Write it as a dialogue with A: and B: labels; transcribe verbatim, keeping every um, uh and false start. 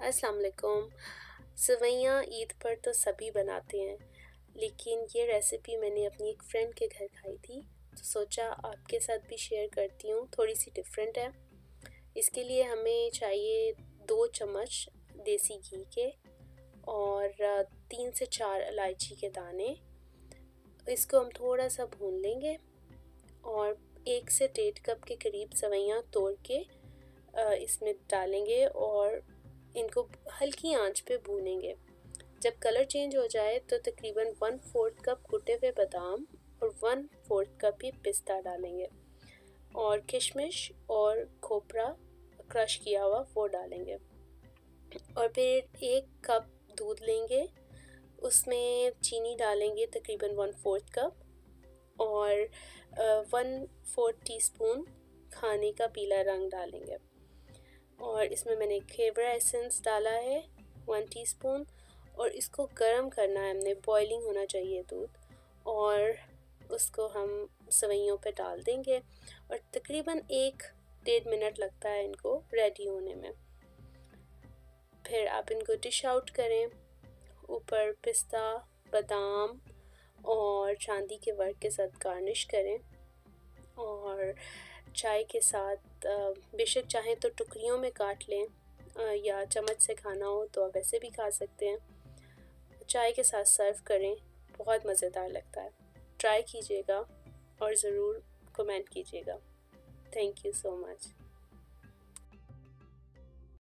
A: अस्सलाम वालेकुम। सेवइयाँ ईद पर तो सभी बनाते हैं, लेकिन ये रेसिपी मैंने अपनी एक फ्रेंड के घर खाई थी, तो सोचा आपके साथ भी शेयर करती हूँ, थोड़ी सी डिफरेंट है। इसके लिए हमें चाहिए दो चम्मच देसी घी के और तीन से चार इलायची के दाने। इसको हम थोड़ा सा भून लेंगे और एक से डेढ़ कप के करीब सेवइयाँ तोड़ के इसमें डालेंगे और इनको हल्की आंच पे भूनेंगे। जब कलर चेंज हो जाए तो तकरीबन वन फोर्थ कप कुटे हुए बादाम और वन फोर्थ कप ही पिस्ता डालेंगे और किशमिश और खोपरा क्रश किया हुआ वो डालेंगे। और फिर एक कप दूध लेंगे, उसमें चीनी डालेंगे तकरीबन वन फोर्थ कप और वन फोर्थ टीस्पून खाने का पीला रंग डालेंगे। और इसमें मैंने केवड़ा एसेंस डाला है वन टीस्पून और इसको गर्म करना है हमने, बॉइलिंग होना चाहिए दूध, और उसको हम सेवइयों पे डाल देंगे और तकरीबन एक डेढ़ मिनट लगता है इनको रेडी होने में। फिर आप इनको डिश आउट करें, ऊपर पिस्ता, बादाम और चांदी के वर्क के साथ गार्निश करें और चाय के साथ बेशक चाहें तो टुकड़ियों में काट लें या चम्मच से खाना हो तो आप वैसे भी खा सकते हैं। चाय के साथ सर्व करें, बहुत मज़ेदार लगता है। ट्राई कीजिएगा और ज़रूर कमेंट कीजिएगा। Thank you so much.